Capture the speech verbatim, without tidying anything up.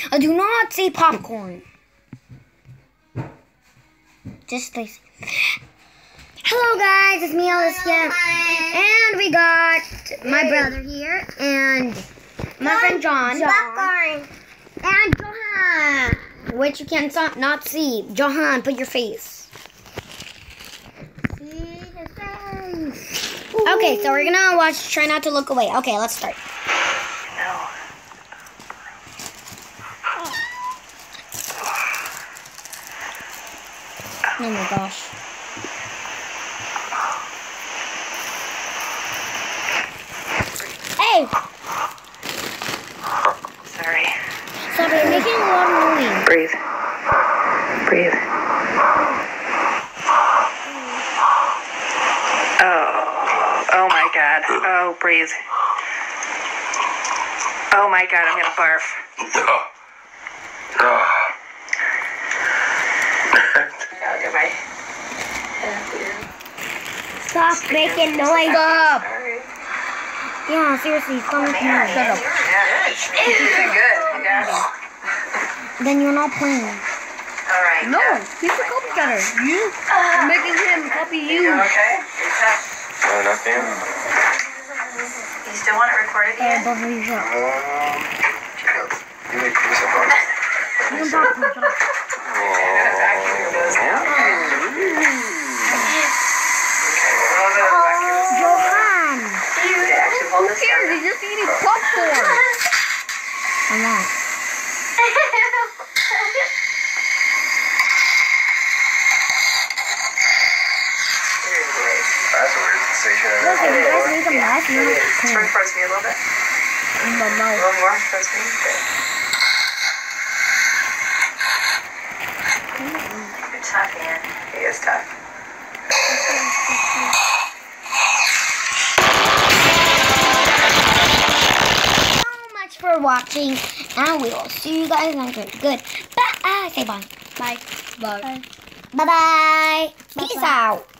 I do not say popcorn. Just Stacy. Hello guys, it's me, Alessia, and we got my brother here, and my friend John, Popcorn. and Johan, which you can not see. Johan, put your face. See his face. Okay, so we're gonna watch Try Not to Look Away. Okay, let's start. No. Oh my gosh. Hey! Sorry. Stop, you're making a lot of noise. Breathe. Breathe. Oh. Oh my god. Oh, breathe. Oh my god, I'm gonna barf. No. No. I'll get my... Stop making noise. Stop! Sorry. Yeah, seriously, stop making noise. Shut up. Yeah, you did good. Yeah. Then you're not playing. Alright. No, he's a copycatter. You are making him copy you. You okay? You're tough. No, nothing. You still want it recorded Uh, again? both of you shut up. Um, you make this a fun. You can talk to me, shut up. Johan! Who Who cares? He's just eating popcorn. I'm not. That's a weird sensation. I've Listen, you guys never need some life. You're not Turn playing. towards me a little bit. In my A mouth. little more towards me. Good. You're tough, Ian. He is tough. So much for watching, and we will see you guys next week. Good. Bye. Say bye. Bye. Bye. Bye-bye. Peace Bye-bye. out.